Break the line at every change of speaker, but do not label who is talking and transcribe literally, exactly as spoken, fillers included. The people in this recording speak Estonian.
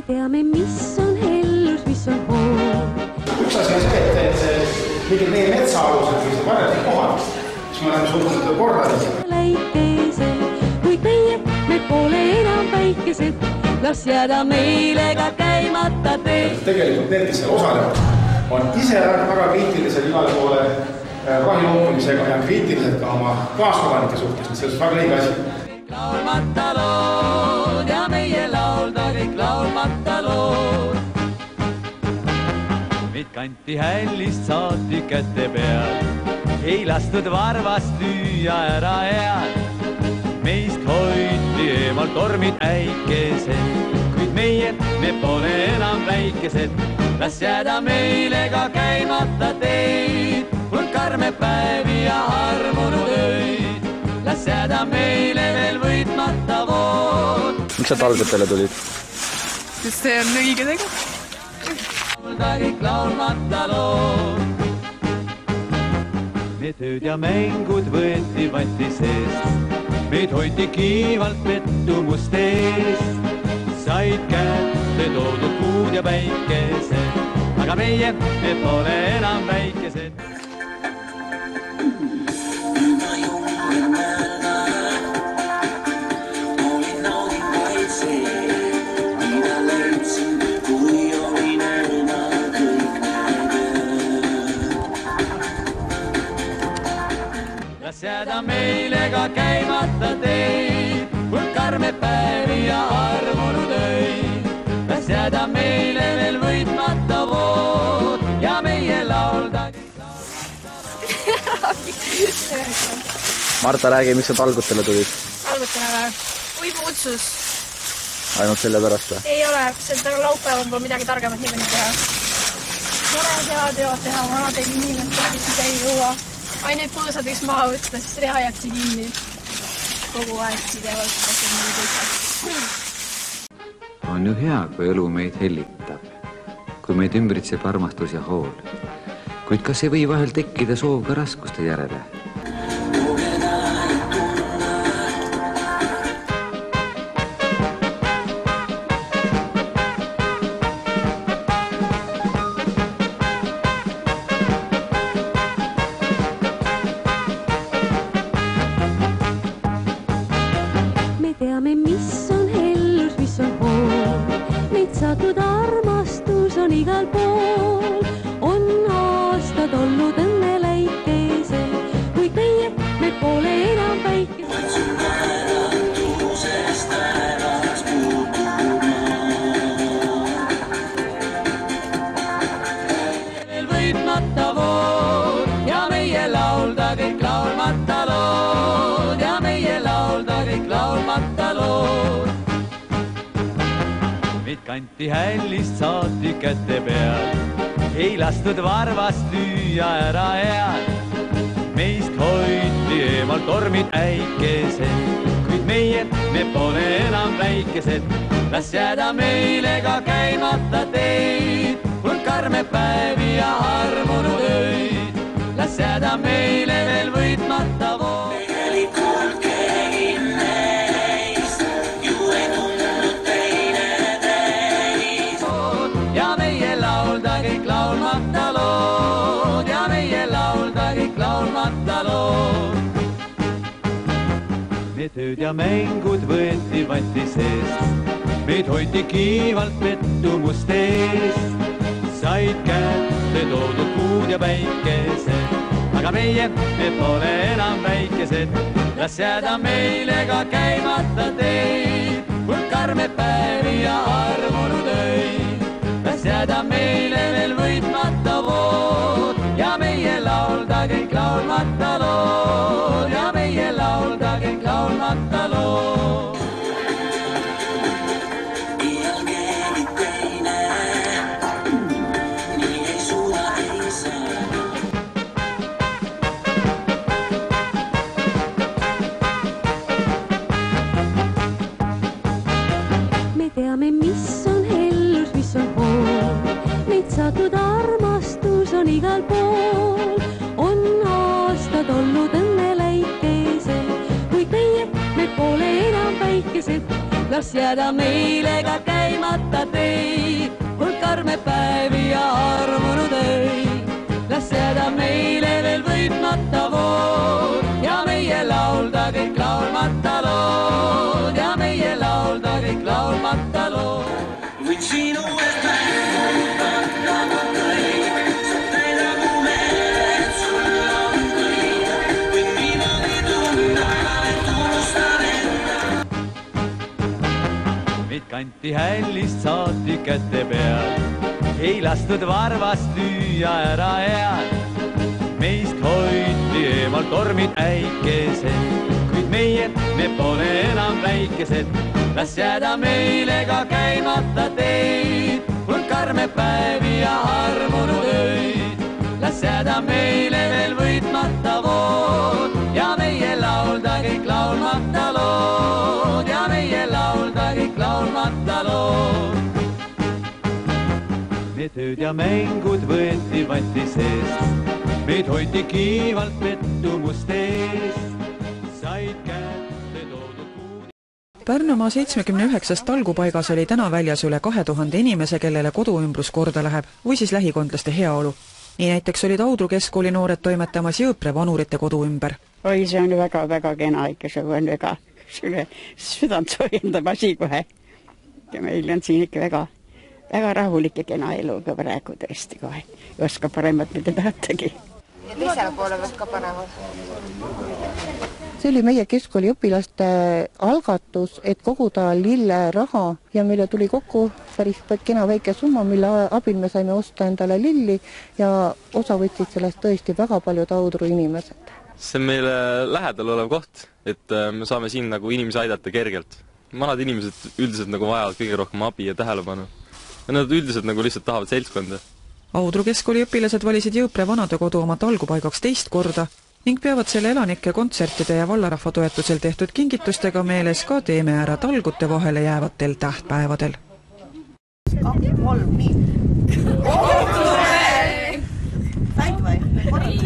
teame, mis on hellus, mis on hool.
Üks asi on see, et mingid meie metsaalused või see varjati kohad, mis me oleme suutnud korda.
Läikesed, kuid meie, me pole enam väikesed, las jääda meilega käimata teed.
Tegelikult need, kes seal osalevad, on ise väga kriitilised igale poole kahjuoppimisega ja kriitilised ka oma kaaskodanike suhtes, mis sellest väga õige asi.
Laulmata lood ja meie laulda kõik laulmata lood. Meid kanti hällist saati kätte peal, ei lastud varvast lüüa ära head. Meist hoiti eemal tormid äikesed, kuid meie, me pole enam väikesed. Las jääda meilega käimata teid, hulk karme päevi ja armunud öid. Las jääda meile veel võitmata vood.
Miks sa talgutele tulid?
Sest see on õige tegu.
Laulda kõik laulmata lood. Me tööd ja mängud võeti vanti seest, meid hoiti kiivalt pettumuste eest. Said kätte toodud kuud ja päikesed, aga meie, me pole enam väikesed. Las jääda meilega käimata teid, hulk karme päevi ja armunud öid. Las jääda meile veel võitmata vood ja meie laulda.
Marta, räägi, miks sa talgutele tulid?
Talgutele või? Uibu-utsus.
Ainult selle pärast või?
Ei ole, sest laupäeval pole midagi targemat niimoodi teha. Mored head jõuad teha, vanadel inimestel, kes ei jõua. Ain need põõsad võiks maha võtta, siis reha jääbki kinni. Kogu aeg pidevalt.
On ju hea, kui elu meid hellitab, kui meid ümbritseb armastus ja hool. Kuid kas ei või vahel tekkida soov ka raskuste järele?
Mis on hellus, mis on hool, meid satud armastus on igal pool. On aastad olnud õnneläikesed, kuid meie, me pole enam väikesed. Määratusest äras puutuma.
Veel võitmata vood ja meie laulda kõik laulmata lood ja meie laulda kõik laulmata lood. Meid kanti hällist saati kätte peal, ei lastud varvast lüüa ära head. Meist hoiti eemal tormid äikesed, kuid meie, me pole enam väikesed. Las jääda meilega käimata teid, hulk karme päevi ja armunud öid. Las jääda meile veel võitmata vood. Tegelikult kegin neist, ju ei tundnud teine teis. Ja meie laulda kõik laulmata lood ja meie laulda kõik laulmata lood. Me tööd ja mängud võeti vanti seest, meid hoiti kiivalt pettumuste eest. Said kätte toodud kuud ja päikesed, aga meie, me pole enam väikesed. Las jääda meilega käimata teid, hulk karme päevi ja armunud öid. Las jääda meile veel võitmata vood ja meie laulda kõik laulmata lood ja meie laulda kõik laulmata lood.
Teame, mis on hellus, mis on hool, meid satud armastus on igal pool. On aastad olnud õnneläikesed, kuid meie, me pole enam väikesed. Las jääda meilega käimata teid.
kanti hällist saati kätte peal. Ei lastud varvast lüüa ära head. Meist hoiti eemal tormid äikesed, kuid meie, me pole enam väikesed. Las jääda meile ka käimata teid, hulk karme päevi ja armunud öid. Las jääda meile veel võitmata vood ja meie laulda kõik laulmata lood ja meie laulda kõik laulmata lood. Need tööd ja mängud võeti vanti seest, meid hoiti kiivalt pettumust eest, said kätte toodud puud.
Pärnumaa seitsmekümne üheksast talgupaigas oli täna väljas üle kahe tuhande inimese, kellele koduümbrus korda läheb või siis lähikondlaste heaolu. Nii näiteks olid Audru keskkooli noored toimetamas Jõõpre vanurite kodu ümber.
Oi, see on väga-väga kena ikka, see on väga südant soojendab asi kohe. Ja meil on siin ikka väga, väga rahulik ja kena elu ka praegu tõesti kohe. Ei oska paremat mida tahtagi.
Ja teisele poole veel ka paremat.
See oli meie keskkooli õpilaste algatus, et koguda lille raha ja meile tuli kokku päris kena väike summa, mille abil me saime osta endale lilli ja osa võtsid sellest tõesti väga paljud Audru inimesed.
See on meile lähedal olev koht, et me saame siin nagu inimesi aidata kergelt. Vanad inimesed üldiselt nagu vajavad kõige rohkem abi ja tähelepanu. Ja nad üldiselt nagu lihtsalt tahavad seltskonda.
Audru keskkooli õpilased valisid Jõõpre vanadekodu oma talgupaigaks teist korda ning peavad selle elanike kontsertide ja vallarahva toetusel tehtud kingitustega meeles ka teeme ära talgute vahele jäävatel tähtpäevadel.
Kaks, kolm, nii.